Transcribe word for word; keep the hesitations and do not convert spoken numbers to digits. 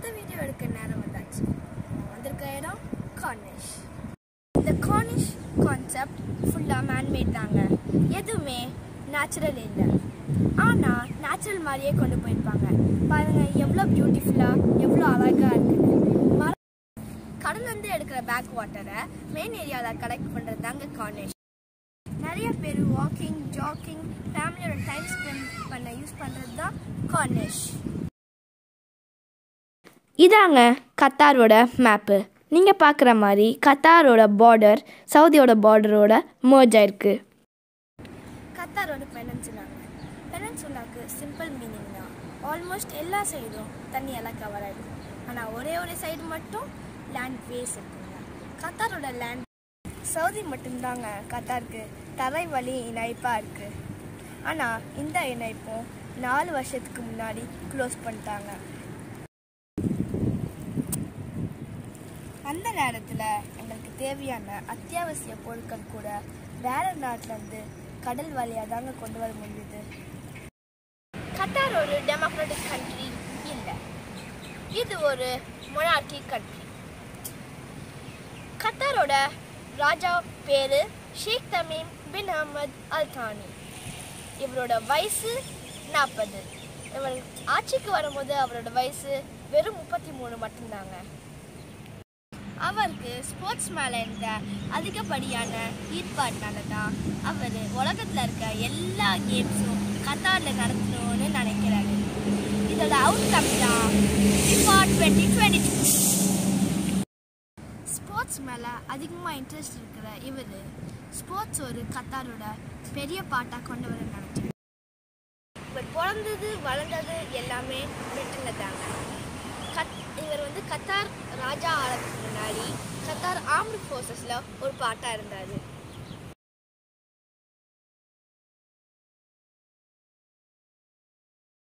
இந்த வீடியோ எடுக்க நேரம் வந்தாச்சு. வந்திருக்க இடம் corniche. இந்த corniche கான்செப்ட் ஃபுல்லாக மேன்மேட் தாங்க. எதுவுமே நேச்சுரல் இல்லை. ஆனால் நேச்சுரல் மாதிரியே கொண்டு போயிருப்பாங்க. பாருங்க எவ்வளோ பியூட்டிஃபுல்லாக எவ்வளோ அழகாக இருக்குது. கடல்லேருந்து எடுக்கிற பேக் வாட்டரை மெயின் ஏரியாவில் கலெக்ட் பண்ணுறது தாங்க corniche. நிறைய பேர் வாக்கிங் ஜாக்கிங் ஃபேமிலியோட டைம் ஸ்பெண்ட் பண்ண யூஸ் பண்ணுறது தான் corniche. இதாங்க கத்தாரோட மேப்பு. நீங்கள் பார்க்குற மாதிரி கத்தாரோட பார்டர் சவுதியோட பார்டரோட மர்ஜ் ஆயிருக்கு. கத்தாரோட பெனன்சுலாங்க. பெனன்சுலாவுக்கு சிம்பிள் மீனிங் தான். ஆல்மோஸ்ட் எல்லா சைடும் தண்ணியெல்லாம் கவர் ஆகிடும். ஆனால் ஒரே ஒரு சைடு மட்டும் லேண்ட் வேஸ் இருக்குங்க. கத்தாரோட லேண்ட் சவுதி மட்டும்தாங்க கத்தாருக்கு தரை வழி இணைப்பாக இருக்குது. ஆனால் இந்த இணைப்பும் நாலு வருஷத்துக்கு முன்னாடி க்ளோஸ் பண்ணிட்டாங்க. அந்த நேரத்தில் எங்களுக்கு தேவையான அத்தியாவசிய பொருட்கள் கூட வேறு நாட்டிலேருந்து கடல் வழியாக தாங்க கொண்டு வர முடியுது. கத்தார் ஒரு டெமோக்ராட்டிக் கண்ட்ரி இல்லை, இது ஒரு மொனார்கி கண்ட்ரி. கத்தாரோட ராஜா பேர் ஷேக் தமீம் பின் அஹமத் அல் தானி. இவரோட வயசு நாற்பது. இவர் ஆட்சிக்கு வரும்போது அவரோட வயசு வெறும் முப்பத்தி மூணு மட்டும்தாங்க. அவருக்கு ஸ்போர்ட்ஸ் மேலே இருந்த அதிகப்படியான ஈடுபாடுனால தான் அவர் உலகத்தில் இருக்க எல்லா கேம்ஸும் கத்தாரில் நடத்தணும்னு நினைக்கிறாரு. இதோட அவுட்கம் தான் FIFA twenty twenty two. Sports மேலே அதிகமாக இன்ட்ரெஸ்ட் இருக்கிற இவர் ஸ்போர்ட்ஸ் ஒரு கத்தாரோட பெரிய பாட்டாக கொண்டு வர நினைச்சார். இவர் பிறந்தது வளர்ந்தது எல்லாமே பிரிட்டனில் தாங்க. கத் இவர் வந்து கத்தார் ராஜா ஆகிறதுக்கு முன்னாடி கத்தார் ஆர்ம்டு ஃபோர்ஸஸில் ஒரு பாட்டாக இருந்தார்.